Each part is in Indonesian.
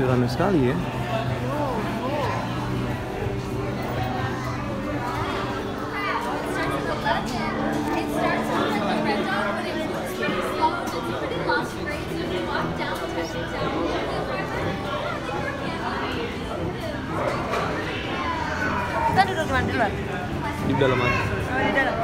ramai sekali ya. Kita duduk di mana, di luar? Di dalam aja. Oh, di dalam.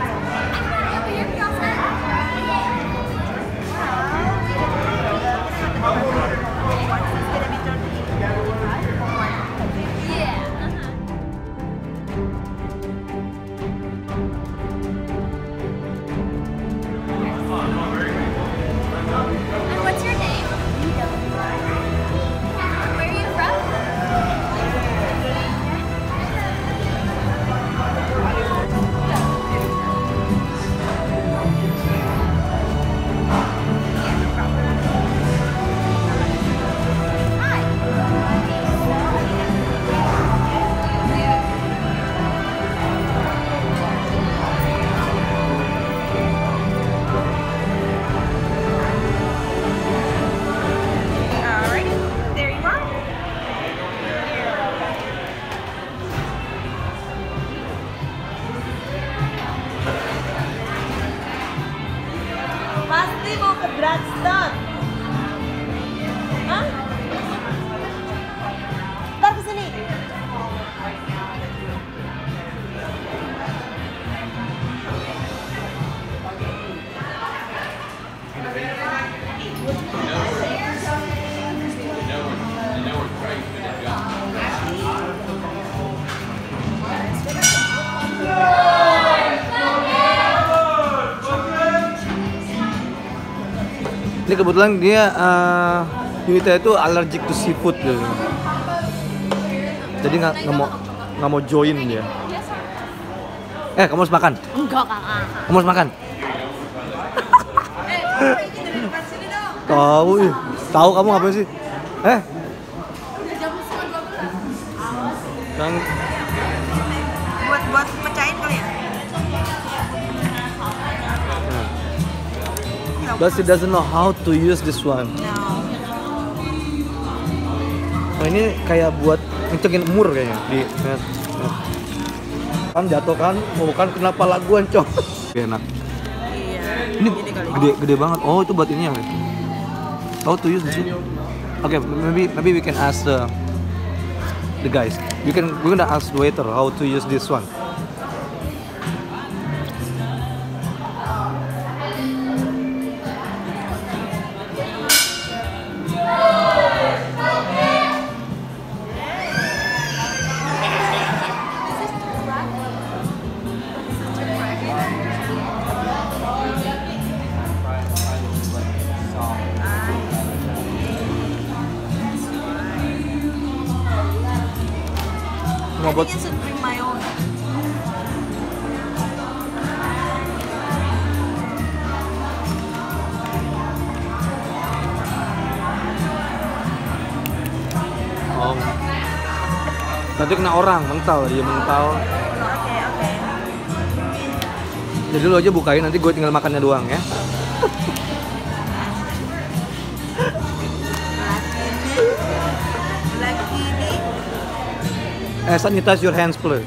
Pasti mau ke Drugstore. Hah? Ntar kesini. Ini kebetulan dia Yuita itu allergic to seafood gitu. Jadi nggak mau join dia. Kamu harus makan. Enggak, Kakak. Kamu harus makan. Tahu kamu ngapain sih? Kan Buat pecahin kali ya? but she doesn't know how to use this one. No. Oh, ini kayak buat ngecengin umur kayaknya di kan jatuh kan, bukan kenapa laguan cok. Enak. Iya. Ini kali. gede banget. Oh, itu buat ini ya. How to use this one? Okay, maybe we can ask the guys. We're gonna ask the waiter how to use this one. I think I should bring my own. Oh. Nanti kena orang, mental dia mental. Oke. Jadi lu aja bukain, nanti gue tinggal makannya doang ya. Sanitize your hands, please.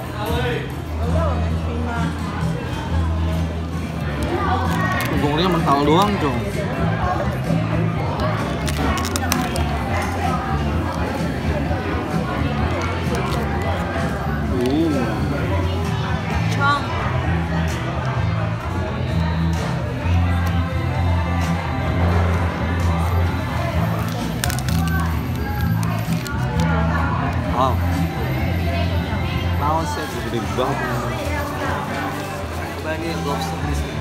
Punggungnya mental doang, dong. Chong. Wow. Lawan set gede banget. Coba ini lobster di sini.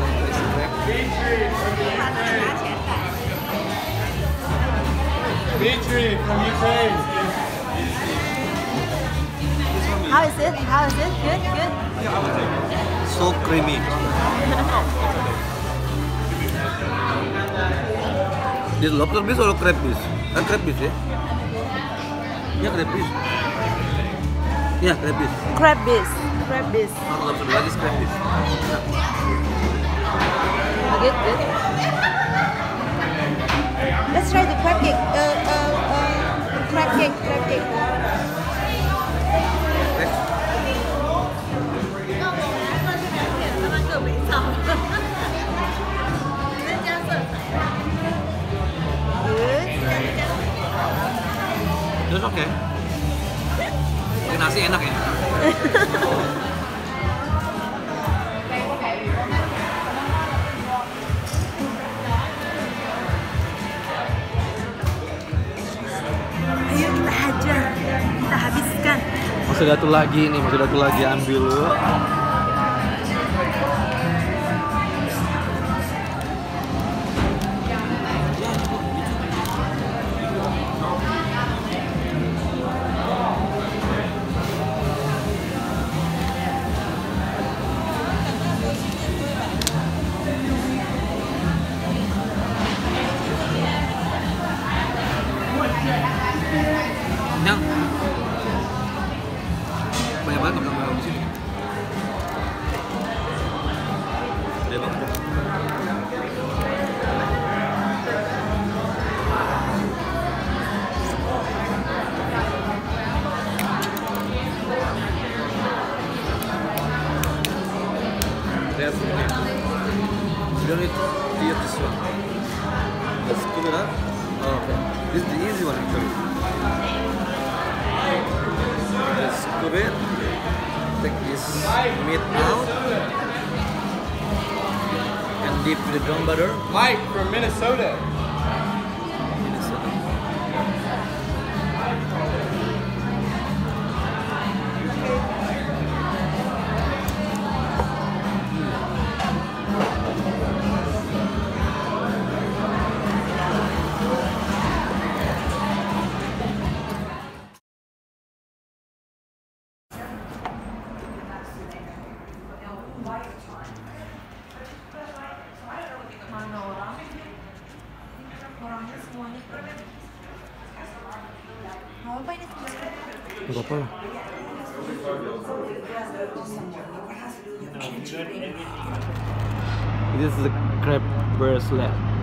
Dimitri from Ukraine. How is it? Good. So creamy. This lobster bis atau crab bis? Kan crab bis ya? Ya crab bis. Ya crab bis. Crab bis. Kalau lobster lagi crab bis. Good. Let's try the crab cake. crab cake, crab cake. Good. Terus oke. Pakai nasi enak ya. Ayo kita hajar, kita habiskan. Masih satu lagi nih, masih satu lagi ambil lu. Yang banyak banget orang di sini. Gede banget. That's it. You don't need to eat this one. Let's scoop it up. Oh, okay. This is the easy one actually. Just scoop it. Take this meat out. And dip the gum butter. Mike from Minnesota. Minnesota. Mana orang? Orangnya semuanya. Mau apa ini? Gak apa lah. This is the crab bracelet.